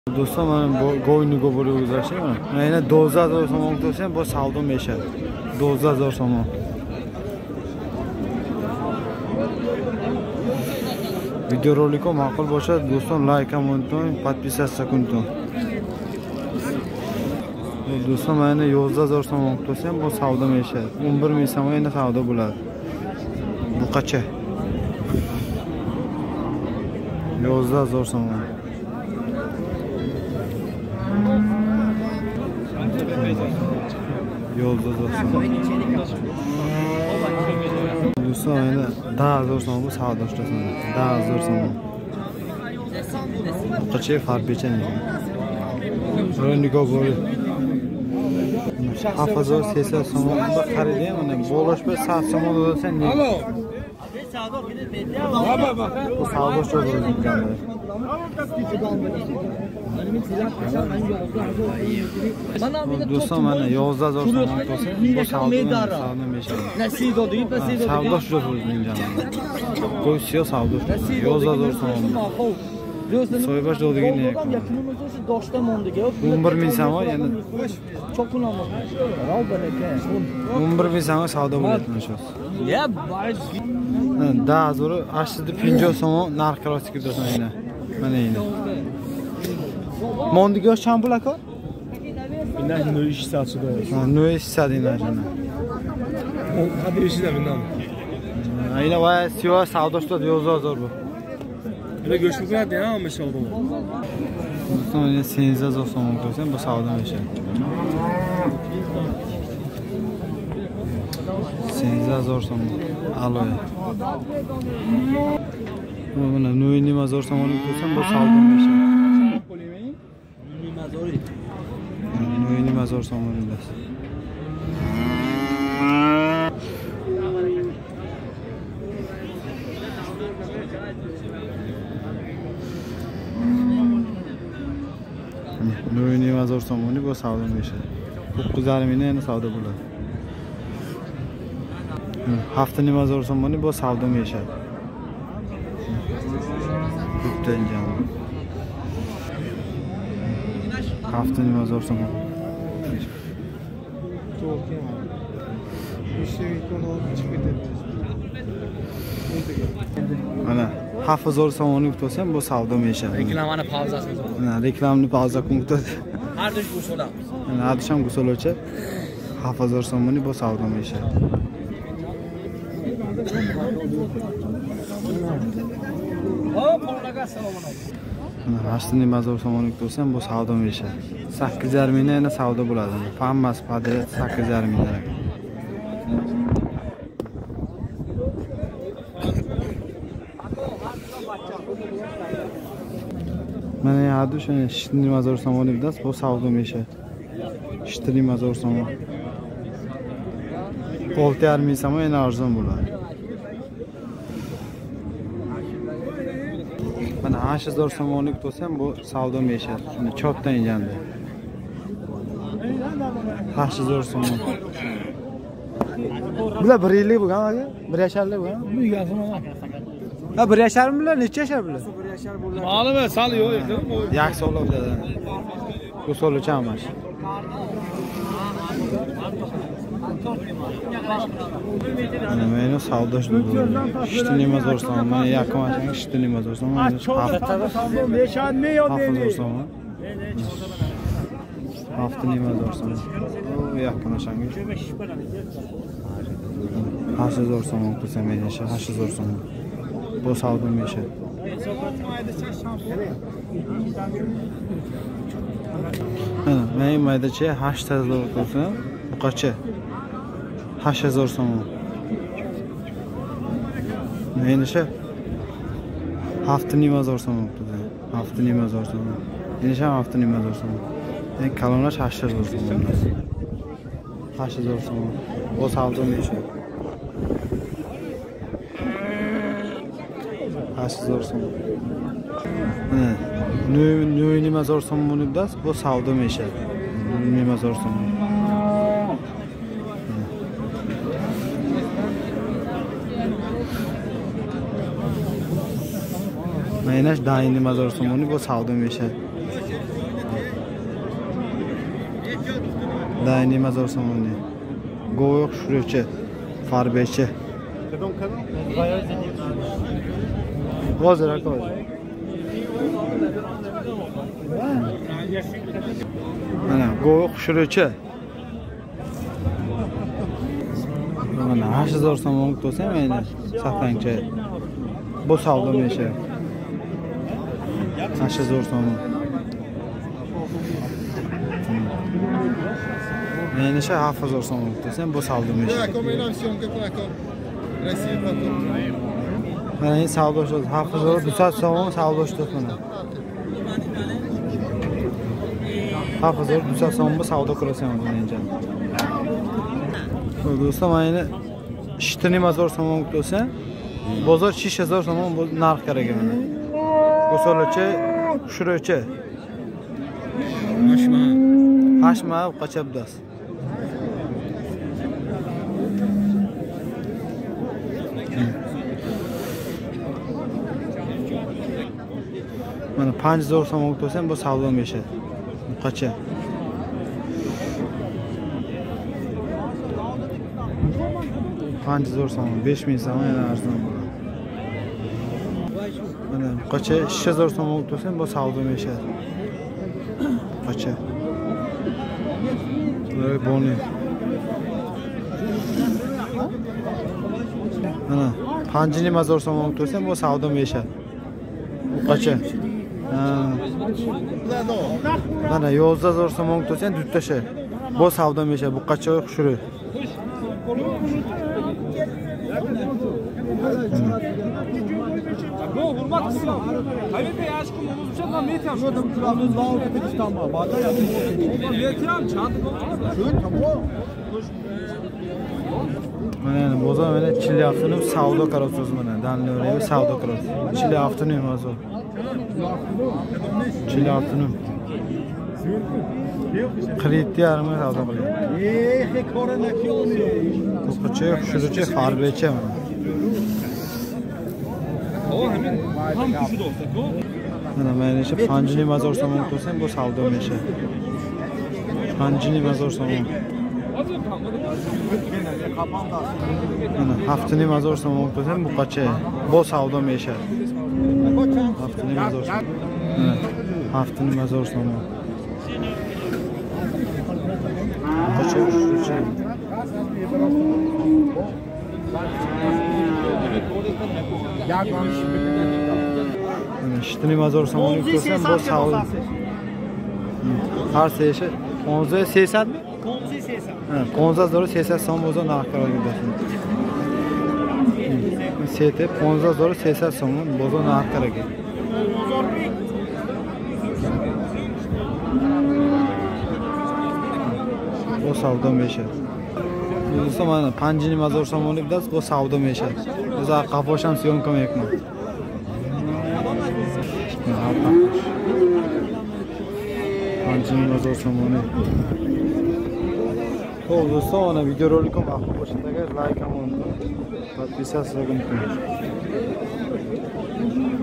Do'stlar, mana bu go'yniga bo'lib o'zlashaymi? Mana 12000 so'm to'sam, bu savdo mesha. 12000 so'm. Videorolikka ma'qul bo'lsa, do'stlar, like, comment, подписаться kuntum. Do'stlar, mana 10000 so'm to'sam, bu savdo mesha. 11000 so'm endi savdo bo'ladi. Bu qancha? 10000 so'm. Yolda dostum. Do'stlar, mana 10000 so'm bu savdo ishlasam. 10000 so'm. Qancha farq bechani? Ro'niga bo'lib. 7080 so'mga xaridga mana bo'lashpa 7 so'm olsan ne? Alo. Bu savdo ishlasam. Do'stlar, mana 10000 so'm to'sa, bu savdo mesha. Savdo ishlasam canım. Qo'ysiyo savdo. 10000 so'm. So'ybash do'diga ne? 11000 so'm yana. 11000 so'm savdo bo'lyapti shu. Ya, 850 so'm narx qarashga do'stlar yana. Mana endi. Mondiga shampul aka? Bundan 200 suda. Ha, 200 dinajana. O hadi işine bundan. Ayna va Sivas savdo ishlat 10000 bu. Böyle göçmekler ya ama şey oldu. Sonra 8000 so'm ko'rsam bu savdo mesha. 8000 so'm. Alo. Mana 9000 so'm ko'rsam bu savdo mesha. 9000 so'm emas. Nuri mazor somoni bu savdo mesha. 9,5 ming endi savdo bo'ladi. Haftani mazor somoni bu savdo mesha. Bitta jami. Haftani mazor somoni. Mana 7000 so'mni to'sam bu savdo mesha. Reklamani pauzasini. Mana reklamni pauza qilib Har do'sh go'solamiz. Mana adisham go'solcha 7000 so'mni bu savdo mesha. Hop, qo'llaga salom alaykum. Mana 8000 so'mni to'sam bu savdo mesha. 8,5 ming endi savdo bo'ladi. Hammasi padret 8,5 ming. Mana hadu shuni 7000 so'mni bidas bu savdo mesha. 7000 so'm. 6,5 ming so'm endi arzon bo'ladi. Mana 8000 so'mni to'sam bu savdo mesha. Shuni chopdan egandi. 8000 so'm. Bular 1 yillik bo'lgan aka? 1 yasharlik bo'lgan? Bu yazma. Ha 1 yasharmi bular? Necha yashar bular? Ma'lum sal yo'q ekan. Yaxshi oladi. Bu so'lcha emas. Mana savdo ishlaydi. 7000 so'm. Mana yaqin mashina 7000 so'm. Hafta so'm. Hafta 7000 so'm. O yaqin mashina. 8000 so'm qilsam men 8000 so'm. Bu savdo mesha. Mana men maydacha 8000 ko'rsam, bu qancha? 8000 so'm. Men esa hafta 9000 so'm qildi. Hafta 9000 so'm. Men esa hafta 9000 so'm. Men kalonlash 8000 so'm. 8000 so'm. Bu savdo mesha. 8000 so'm. Nuri mazor so'm bo'libdas, bu savdo mesha. Nuri mazor so'm. Maynash dayni mazor so'moni bu savdo mesha. Dayni mazor somoni. Go'yoq shuruvchi, farbechi. Hozir aka. Mana go'yoq shuruvchi. Mana 8000 so'm bo'lsa, mana saqlanchi. Bu savdo meşe. 8000 so'm. Yani şey 7000 so'm bo'lsa, bu savdo meşe. Mana savdo şu 7000 so'm savdo şu mana. 7000 so'm bu savdo qilsam menimcha. Do'stlar, mana ishtini mazor so'm bo'lsa, bozor 6000 so'm narx kerak mana. Qo'solacha, shuracha. Hashma qachabdas. Mana 5000 so'm bo'lsa, bu savdo meşe. Qacha. 5000 so'm, 5000 so'm yana arzon bo'ladi. Mana qacha 6000 so'm bo'lsa, bu savdo meşe. Qacha. Böyle boni. Mana 5000 so'm bo'lsa, bu savdo meşe. Bu qacha. Mana 10000 so'm bo'lsa, duttasha. Bu savdo meşe, bu qacha xushuri. Bu hurmat kısmı. Hayır be aşkım omuz uçak lan metam. Şu adam Trabzon Dağ Ötekistan'da. Bağda yapıyor. Metam çantı Şu tamam. Mana bozor mana chilyaptini savdo qilasiz mana. Danlari savdo qilasiz. Chilyaptini emas u. Chilyaptini. Kreditni yarmi savdo qilyapti. Qo'qcha, xushurcha, farbecha mana. Tam kuşu da olsa. Mana mana shu 5000 so'm bo'lsa, bu savdo meşe. 5000 so'm. Mana 7000 so'm bo'lsa, bu qacha. Bu savdo meşe. 7000 so'm. 7000 so'm. Qacha xushurcha. İşte mazor samanı koysan bu savdo. Har seşe 11 80 mi? 11 80. Ha, 11 80 so'm bo'lsa narx qilib bersin. Sete 11 80 so'm bo'lsa narx kerak. Bu savdo meşe. Bu mana 5000 so'mlik das bu savdo meşe. O'zi qafosham syomka qilyapman. Anjin so'moni. Xo'p, do'stlar, mana videorolikim vaqti boshidagi like ham unutmang. Podpisatsiya qilib qo'ying.